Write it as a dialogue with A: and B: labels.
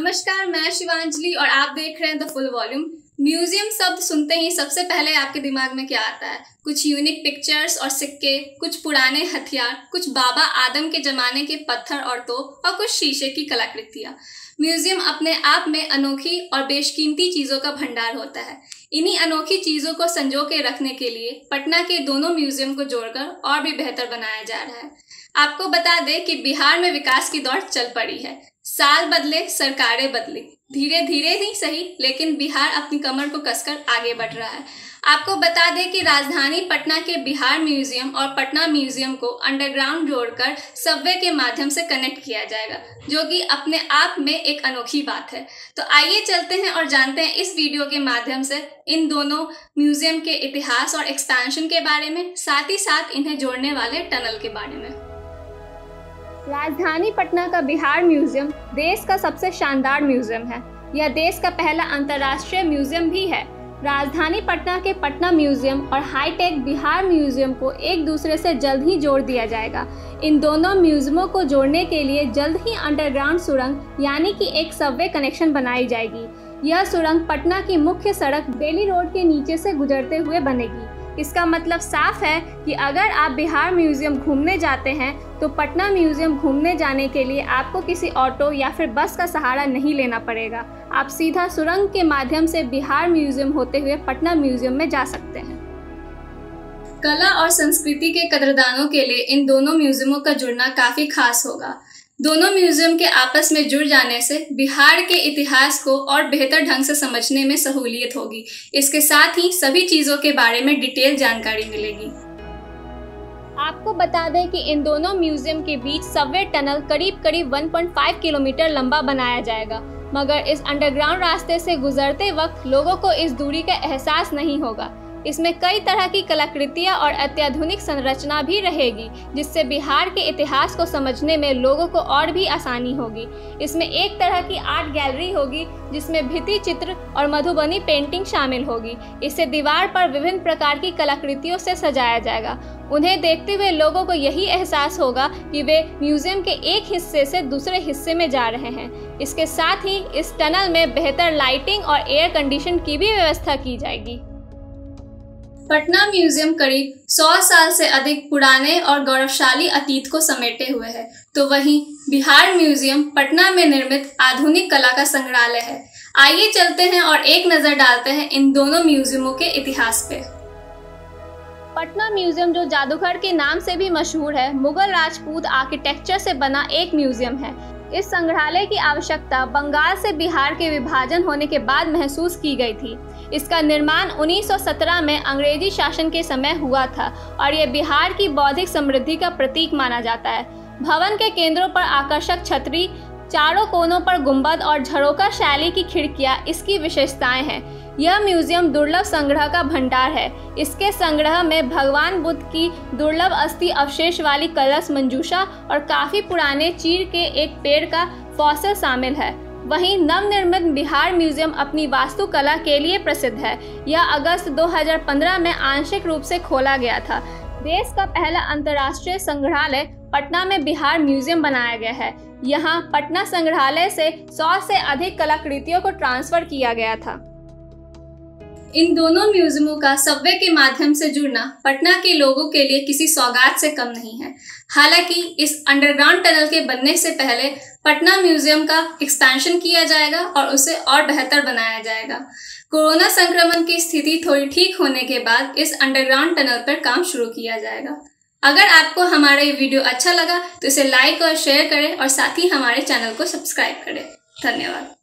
A: नमस्कार, मैं शिवांजलि और आप देख रहे हैं द फुल वॉल्यूम। म्यूजियम शब्द सुनते ही सबसे पहले आपके दिमाग में क्या आता है? कुछ यूनिक पिक्चर्स और सिक्के, कुछ पुराने हथियार, कुछ बाबा आदम के जमाने के पत्थर और तोप और कुछ शीशे की कलाकृतियाँ। म्यूजियम अपने आप में अनोखी और बेशकीमती चीज़ों का भंडार होता है। इन्हीं अनोखी चीज़ों को संजो के रखने के लिए पटना के दोनों म्यूजियम को जोड़कर और भी बेहतर बनाया जा रहा है। आपको बता दें कि बिहार में विकास की दौड़ चल पड़ी है। साल बदले, सरकारें बदली, धीरे धीरे ही सही, लेकिन बिहार अपनी कमर को कसकर आगे बढ़ रहा है। आपको बता दें कि राजधानी पटना के बिहार म्यूजियम और पटना म्यूजियम को अंडरग्राउंड जोड़कर सबवे के माध्यम से कनेक्ट किया जाएगा, जो कि अपने आप में एक अनोखी बात है। तो आइए चलते हैं और जानते हैं इस वीडियो के माध्यम से इन दोनों म्यूजियम के इतिहास और एक्सपेंशन के बारे में, साथ ही साथ इन्हें जोड़ने वाले टनल के बारे में। राजधानी पटना का बिहार म्यूजियम देश का सबसे शानदार म्यूजियम है। यह देश का पहला अंतर्राष्ट्रीय म्यूजियम भी है। राजधानी पटना के पटना म्यूजियम और हाईटेक बिहार म्यूजियम को एक दूसरे से जल्द ही जोड़ दिया जाएगा। इन दोनों म्यूजियमों को जोड़ने के लिए जल्द ही अंडरग्राउंड सुरंग यानी कि एक सबवे कनेक्शन बनाई जाएगी। यह सुरंग पटना की मुख्य सड़क बेली रोड के नीचे से गुजरते हुए बनेगी। इसका मतलब साफ है कि अगर आप बिहार म्यूजियम घूमने जाते हैं तो पटना म्यूजियम घूमने जाने के लिए आपको किसी ऑटो या फिर बस का सहारा नहीं लेना पड़ेगा। आप सीधा सुरंग के माध्यम से बिहार म्यूजियम होते हुए पटना म्यूजियम में जा सकते हैं। कला और संस्कृति के कदरदानों के लिए इन दोनों म्यूजियमों का जुड़ना काफी खास होगा। दोनों म्यूजियम के आपस में जुड़ जाने से बिहार के इतिहास को और बेहतर ढंग से समझने में सहूलियत होगी। इसके साथ ही सभी चीजों के बारे में डिटेल जानकारी मिलेगी। आपको बता दें कि इन दोनों म्यूजियम के बीच सबवे टनल करीब 1.5 किलोमीटर लंबा बनाया जाएगा, मगर इस अंडरग्राउंड रास्ते से गुजरते वक्त लोगों को इस दूरी का एहसास नहीं होगा। इसमें कई तरह की कलाकृतियां और अत्याधुनिक संरचना भी रहेगी, जिससे बिहार के इतिहास को समझने में लोगों को और भी आसानी होगी। इसमें एक तरह की आर्ट गैलरी होगी जिसमें भित्ति चित्र और मधुबनी पेंटिंग शामिल होगी। इसे दीवार पर विभिन्न प्रकार की कलाकृतियों से सजाया जाएगा। उन्हें देखते हुए लोगों को यही एहसास होगा कि वे म्यूजियम के एक हिस्से से दूसरे हिस्से में जा रहे हैं। इसके साथ ही इस टनल में बेहतर लाइटिंग और एयर कंडीशन की भी व्यवस्था की जाएगी। पटना म्यूजियम करीब 100 साल से अधिक पुराने और गौरवशाली अतीत को समेटे हुए है, तो वहीं बिहार म्यूजियम पटना में निर्मित आधुनिक कला का संग्रहालय है। आइए चलते हैं और एक नजर डालते हैं इन दोनों म्यूजियमों के इतिहास पे। पटना म्यूजियम, जो जादूगर के नाम से भी मशहूर है, मुगल राजपूत आर्किटेक्चर से बना एक म्यूजियम है। इस संग्रहालय की आवश्यकता बंगाल से बिहार के विभाजन होने के बाद महसूस की गई थी। इसका निर्माण 1917 में अंग्रेजी शासन के समय हुआ था और यह बिहार की बौद्धिक समृद्धि का प्रतीक माना जाता है। भवन के केंद्रों पर आकर्षक छतरी, चारों कोनों पर गुंबद और झरोका शैली की खिड़कियां इसकी विशेषताएं हैं। यह म्यूजियम दुर्लभ संग्रह का भंडार है। इसके संग्रह में भगवान बुद्ध की दुर्लभ अस्थि अवशेष वाली कलश मंजूषा और काफी पुराने चीड़ के एक पेड़ का फॉसिल शामिल है। वहीं नवनिर्मित बिहार म्यूजियम अपनी वास्तुकला के लिए प्रसिद्ध है। यह अगस्त 2015 में आंशिक रूप से खोला गया था। देश का पहला अंतर्राष्ट्रीय संग्रहालय पटना में बिहार म्यूजियम बनाया गया है। यहाँ पटना संग्रहालय से 100 से अधिक कलाकृतियों को ट्रांसफर किया गया था। इन दोनों म्यूजियमों का सबवे के माध्यम से जुड़ना पटना के लोगों के लिए किसी सौगात से कम नहीं है। हालांकि इस अंडरग्राउंड टनल के बनने से पहले पटना म्यूजियम का एक्सपेंशन किया जाएगा और उसे और बेहतर बनाया जाएगा। कोरोना संक्रमण की स्थिति थोड़ी ठीक होने के बाद इस अंडरग्राउंड टनल पर काम शुरू किया जाएगा। अगर आपको हमारा ये वीडियो अच्छा लगा तो इसे लाइक और शेयर करें और साथ ही हमारे चैनल को सब्सक्राइब करें। धन्यवाद।